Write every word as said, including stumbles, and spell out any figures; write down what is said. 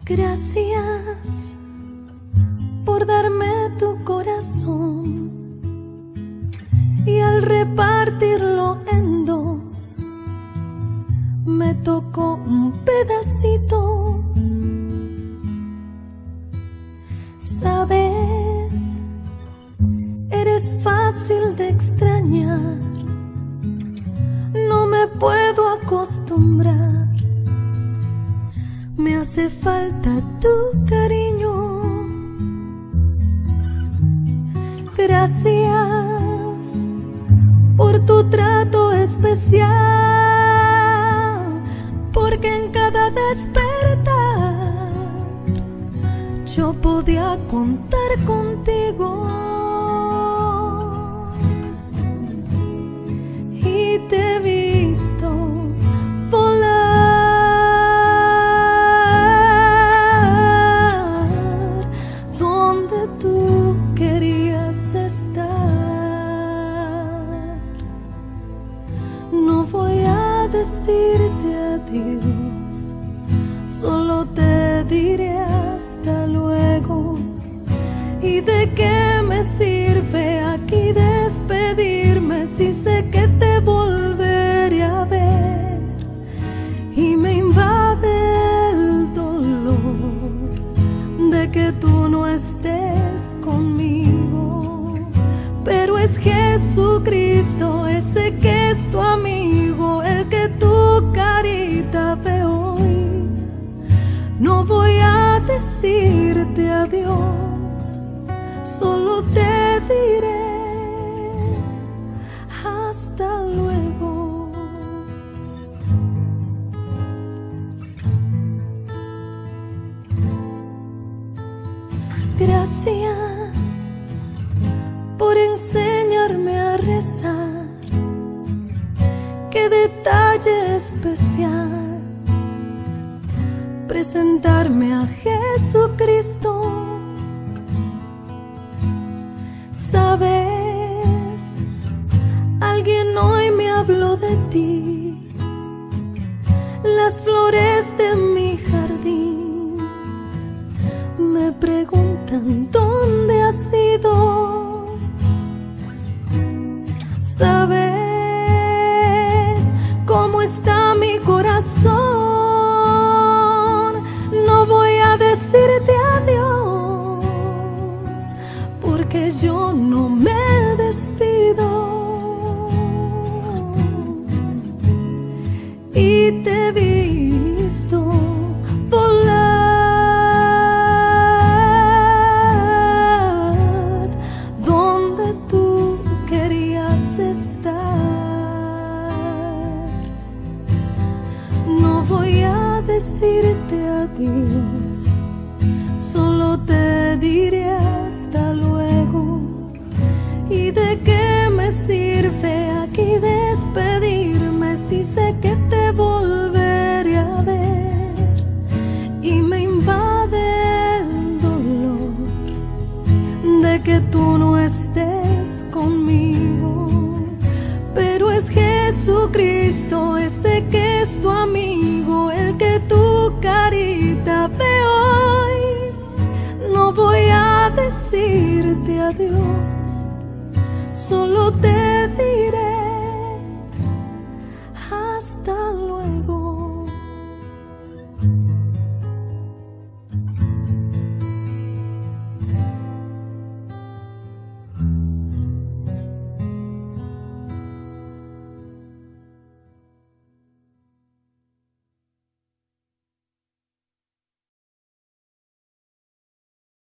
Gracias por darme tu corazón y al repartirlo en dos me tocó un pedacito. Sabes, eres fácil de extrañar, no me puedo acostumbrar. Me hace falta tu cariño. Gracias por tu trato especial, porque en cada despertar yo podía contar contigo. Y te he visto decirte adiós, solo te diré hasta luego. ¿Y de qué me sirve aquí despedirme si sé que te volveré a ver? Y me invade el dolor de que tú no estés conmigo, pero es Jesucristo ese que es tu amigo, el que tu carita ve hoy. No voy a decirte adiós, solo te diré hasta luego. Gracias por enseñarme a rezar. Qué detalle especial presentarme a Jesucristo. Sabes, alguien hoy me habló de ti, las flores de mi jardín me preguntan dónde has ido. Sabes cómo está mi corazón, no voy a decirte adiós, porque yo no me despido. Y te he visto volar donde tú querías estar. No voy a decirte adiós, solo te diré hasta luego. ¿Y de qué me sirve aquí despedirme si sé que te volveré a ver? Y me invade el dolor de que tú no estés conmigo, pero es Jesucristo ese que es tu amigo, el que tu carita ve hoy. No voy a decirte adiós,